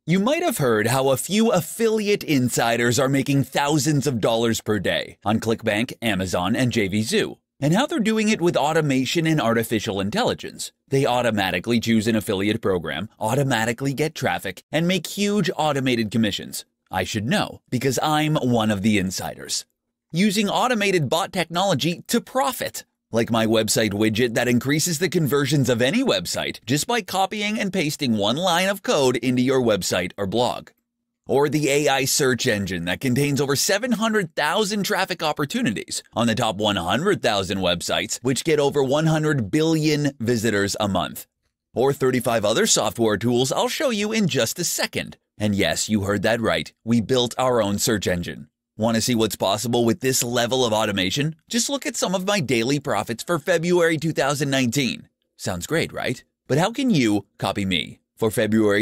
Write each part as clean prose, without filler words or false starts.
You might have heard how a few affiliate insiders are making thousands of dollars per day on ClickBank, Amazon, and JVZoo, and how they're doing it with automation and artificial intelligence. They automatically choose an affiliate program, automatically get traffic, and make huge automated commissions. I should know, because I'm one of the insiders. Using automated bot technology to profit. Like my website widget that increases the conversions of any website just by copying and pasting one line of code into your website or blog. Or the AI search engine that contains over 700,000 traffic opportunities on the top 100,000 websites, which get over 100 billion visitors a month. Or 35 other software tools I'll show you in just a second. And yes, you heard that right. We built our own search engine. Want to see what's possible with this level of automation? Just look at some of my daily profits for February 2019. Sounds great, right? But how can you copy me for February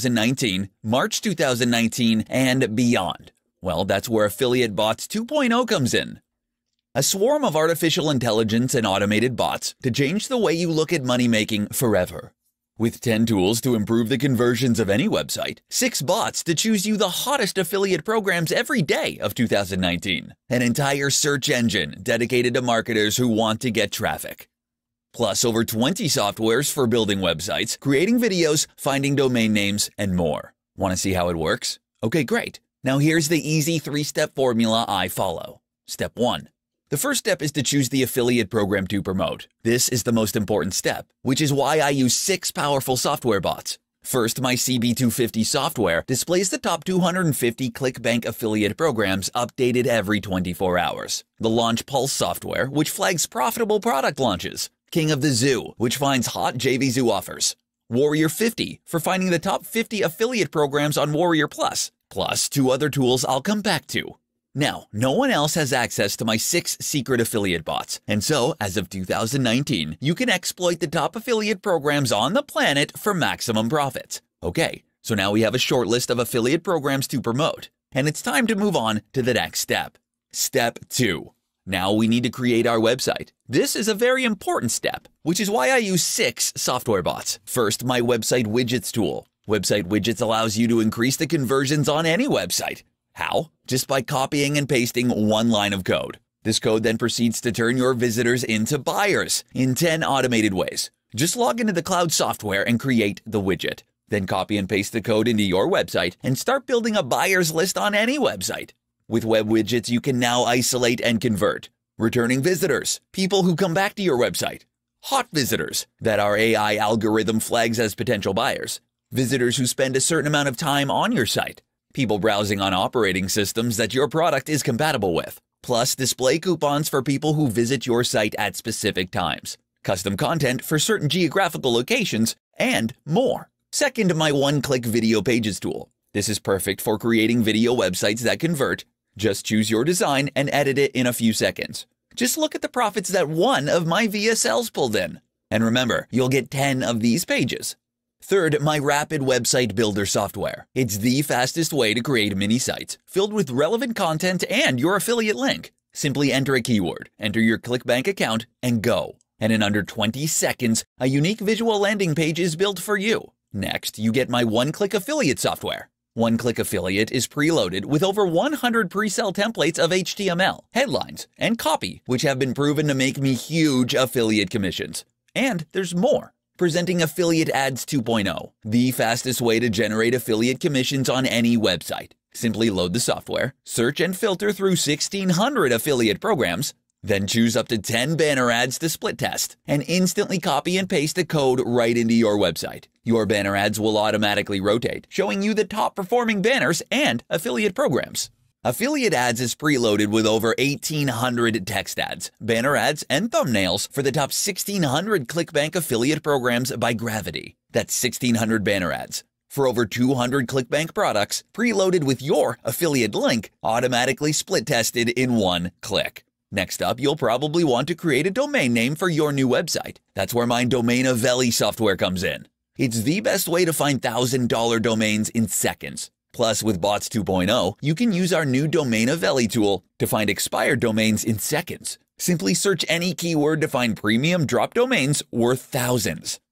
2019, March 2019, and beyond? Well, that's where Affiliate Bots 2.0 comes in. A swarm of artificial intelligence and automated bots to change the way you look at money making forever. With 10 tools to improve the conversions of any website, 6 bots to choose you the hottest affiliate programs every day of 2019, an entire search engine dedicated to marketers who want to get traffic. Plus over 20 softwares for building websites, creating videos, finding domain names, and more. Want to see how it works? Okay, great. Now here's the easy 3-step formula I follow. Step 1. The first step is to choose the affiliate program to promote. This is the most important step, which is why I use 6 powerful software bots. First, my CB250 software displays the top 250 ClickBank affiliate programs updated every 24 hours. The Launch Pulse software, which flags profitable product launches. King of the Zoo, which finds hot JVZoo offers. Warrior 50 for finding the top 50 affiliate programs on Warrior Plus, plus 2 other tools I'll come back to. Now, no one else has access to my 6 secret affiliate bots, and so, as of 2019, you can exploit the top affiliate programs on the planet for maximum profits. Okay, so now we have a short list of affiliate programs to promote, and it's time to move on to the next step. Step 2. Now we need to create our website. This is a very important step, which is why I use 6 software bots. First, my website widgets tool. Website widgets allows you to increase the conversions on any website. How? Just by copying and pasting one line of code. This code then proceeds to turn your visitors into buyers in 10 automated ways. Just log into the cloud software and create the widget. Then copy and paste the code into your website and start building a buyers list on any website. With web widgets, you can now isolate and convert. Returning visitors, people who come back to your website. Hot visitors that our AI algorithm flags as potential buyers. Visitors who spend a certain amount of time on your site. People browsing on operating systems that your product is compatible with. Plus display coupons for people who visit your site at specific times. Custom content for certain geographical locations, and more. Second, my one-click video pages tool. This is perfect for creating video websites that convert. Just choose your design and edit it in a few seconds. Just look at the profits that one of my VSLs pulled in. And remember, you'll get 10 of these pages. Third, my rapid website builder software. It's the fastest way to create mini sites filled with relevant content and your affiliate link. Simply enter a keyword, enter your ClickBank account, and go. And in under 20 seconds, a unique visual landing page is built for you. Next, you get my one-click affiliate software. One-click affiliate is preloaded with over 100 pre-sell templates of HTML, headlines, and copy, which have been proven to make me huge affiliate commissions. And there's more. Presenting Affiliate Ads 2.0, the fastest way to generate affiliate commissions on any website. Simply load the software, search and filter through 1,600 affiliate programs, then choose up to 10 banner ads to split test, and instantly copy and paste the code right into your website. Your banner ads will automatically rotate, showing you the top performing banners and affiliate programs. Affiliate Ads is preloaded with over 1,800 text ads, banner ads, and thumbnails for the top 1,600 ClickBank affiliate programs by gravity. That's 1,600 banner ads. For over 200 ClickBank products, preloaded with your affiliate link, automatically split tested in one click. Next up, you'll probably want to create a domain name for your new website. That's where my Domainavelli software comes in. It's the best way to find $1,000 domains in seconds. Plus, with Bots 2.0, you can use our new Domainavelli tool to find expired domains in seconds. Simply search any keyword to find premium drop domains worth thousands.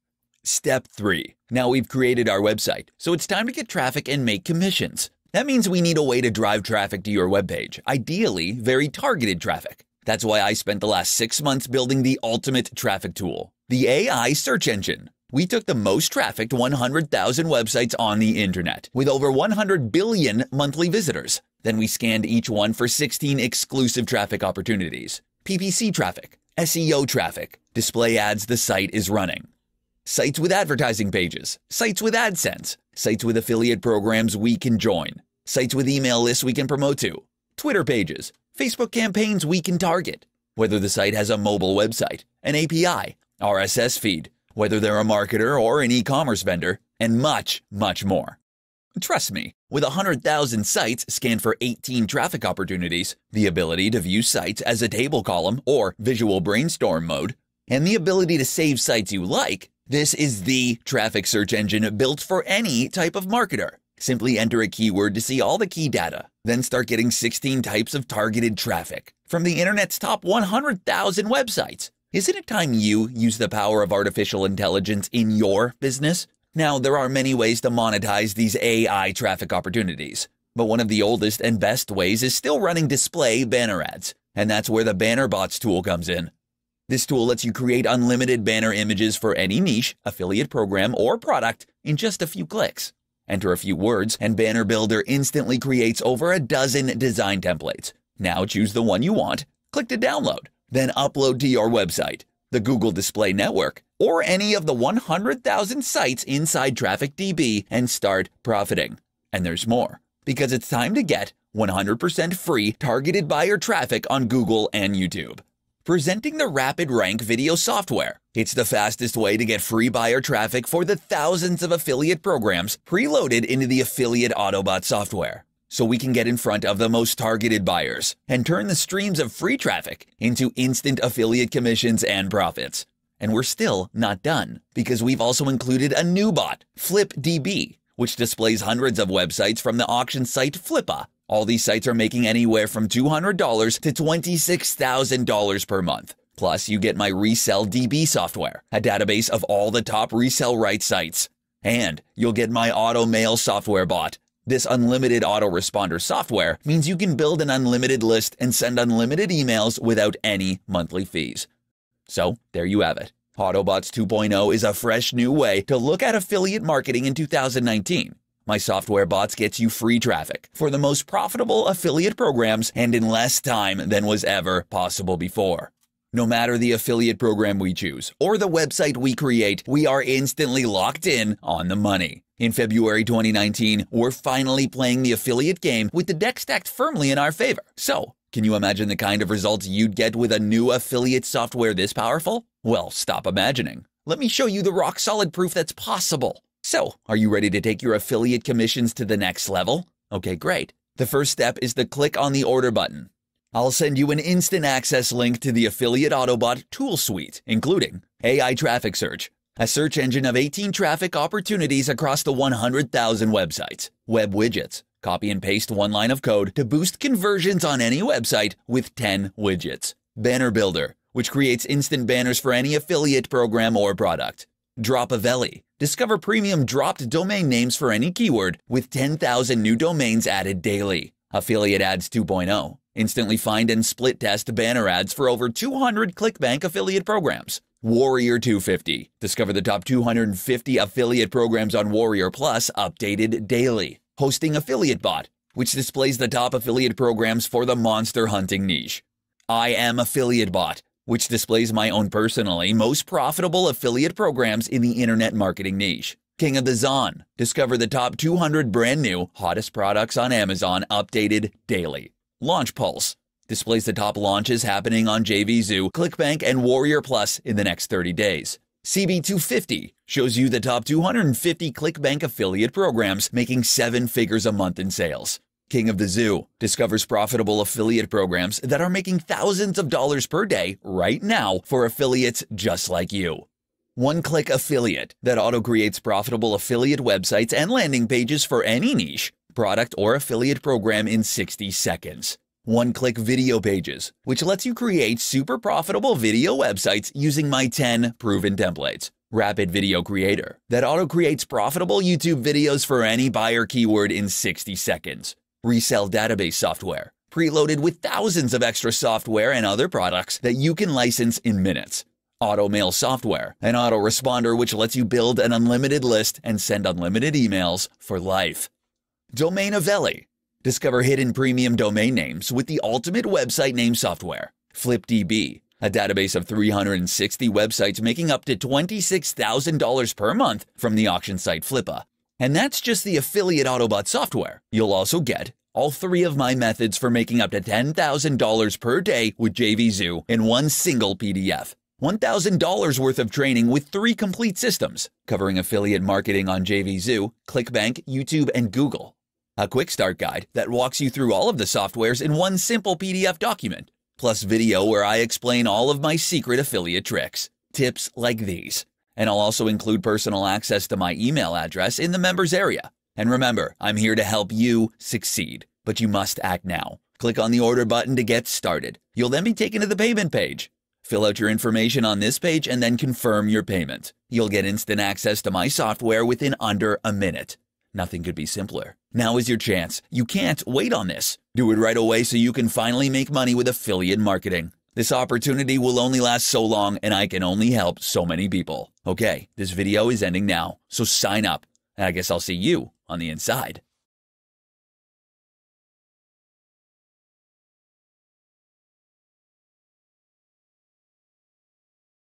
Step 3. Now we've created our website, so it's time to get traffic and make commissions. That means we need a way to drive traffic to your webpage, ideally very targeted traffic. That's why I spent the last 6 months building the ultimate traffic tool, the AI search engine. We took the most trafficked 100,000 websites on the internet, with over 100 billion monthly visitors. Then we scanned each one for 16 exclusive traffic opportunities. PPC traffic, SEO traffic, display ads the site is running, sites with advertising pages, sites with AdSense, sites with affiliate programs we can join, sites with email lists we can promote to, Twitter pages, Facebook campaigns we can target, whether the site has a mobile website, an API, RSS feed, whether they're a marketer or an e-commerce vendor, and much, much more. Trust me, with 100,000 sites scanned for 18 traffic opportunities, the ability to view sites as a table column or visual brainstorm mode, and the ability to save sites you like, this is the traffic search engine built for any type of marketer. Simply enter a keyword to see all the key data, then start getting 16 types of targeted traffic from the internet's top 100,000 websites. Isn't it time you use the power of artificial intelligence in your business? Now, there are many ways to monetize these AI traffic opportunities, but one of the oldest and best ways is still running display banner ads, and that's where the Banner Bots tool comes in. This tool lets you create unlimited banner images for any niche, affiliate program, or product in just a few clicks. Enter a few words, and Banner Builder instantly creates over a dozen design templates. Now choose the one you want, click to download, then upload to your website, the Google Display Network, or any of the 100,000 sites inside TrafficDB and start profiting. And there's more, because it's time to get 100% free targeted buyer traffic on Google and YouTube. Presenting the Rapid Rank video software. It's the fastest way to get free buyer traffic for the thousands of affiliate programs preloaded into the Affiliate Autobot software, so we can get in front of the most targeted buyers and turn the streams of free traffic into instant affiliate commissions and profits. And we're still not done, because we've also included a new bot, FlipDB, which displays hundreds of websites from the auction site Flippa. All these sites are making anywhere from $200 to $26,000 per month. Plus, you get my Resell DB software, a database of all the top resell rights sites. And you'll get my Auto Mail software bot. This unlimited autoresponder software means you can build an unlimited list and send unlimited emails without any monthly fees. So, there you have it. Autobots 2.0 is a fresh new way to look at affiliate marketing in 2019. My software bots gets you free traffic for the most profitable affiliate programs and in less time than was ever possible before. No matter the affiliate program we choose or the website we create, we are instantly locked in on the money. In February 2019, we're finally playing the affiliate game with the deck stacked firmly in our favor. So, can you imagine the kind of results you'd get with a new affiliate software this powerful? Well, stop imagining. Let me show you the rock-solid proof that's possible. So, are you ready to take your affiliate commissions to the next level? Okay, great. The first step is to click on the order button. I'll send you an instant access link to the Affiliate Autobot tool suite, including AI Traffic Search, a search engine of 18 traffic opportunities across the 100,000 websites, web widgets, copy and paste one line of code to boost conversions on any website with 10 widgets, Banner Builder, which creates instant banners for any affiliate program or product, Dropavelli, discover premium dropped domain names for any keyword with 10,000 new domains added daily, Affiliate Ads 2.0, instantly find and split test banner ads for over 200 ClickBank affiliate programs. Warrior 250. Discover the top 250 affiliate programs on Warrior Plus updated daily. Hosting Affiliate Bot, which displays the top affiliate programs for the monster hunting niche. I Am Affiliate Bot, which displays my own personally most profitable affiliate programs in the internet marketing niche. King of the Zon. Discover the top 200 brand new, hottest products on Amazon updated daily. Launch Pulse displays the top launches happening on JVZoo, ClickBank, and Warrior Plus in the next 30 days. CB250 shows you the top 250 ClickBank affiliate programs making 7 figures a month in sales. King of the Zoo discovers profitable affiliate programs that are making thousands of dollars per day right now for affiliates just like you. One-Click Affiliate that auto-creates profitable affiliate websites and landing pages for any niche, product, or affiliate program in 60 seconds. One-Click Video Pages, which lets you create super profitable video websites using my 10 proven templates. Rapid Video Creator that auto-creates profitable YouTube videos for any buyer keyword in 60 seconds. Resell database software, preloaded with thousands of extra software and other products that you can license in minutes. Auto mail software, an autoresponder which lets you build an unlimited list and send unlimited emails for life. Domain Avelli. Discover hidden premium domain names with the ultimate website name software. FlipDB, a database of 360 websites making up to $26,000 per month from the auction site Flippa. And that's just the affiliate Autobot software. You'll also get all 3 of my methods for making up to $10,000 per day with JVZoo in one single PDF. $1,000 worth of training with 3 complete systems, covering affiliate marketing on JVZoo, ClickBank, YouTube, and Google. A quick start guide that walks you through all of the softwares in one simple PDF document, plus video where I explain all of my secret affiliate tricks, tips like these. And I'll also include personal access to my email address in the members area. And remember, I'm here to help you succeed, but you must act now. Click on the order button to get started. You'll then be taken to the payment page. Fill out your information on this page and then confirm your payment. You'll get instant access to my software within under a minute. Nothing could be simpler. Now is your chance. You can't wait on this. Do it right away so you can finally make money with affiliate marketing. This opportunity will only last so long and I can only help so many people. Okay, this video is ending now, so sign up. And I guess I'll see you on the inside.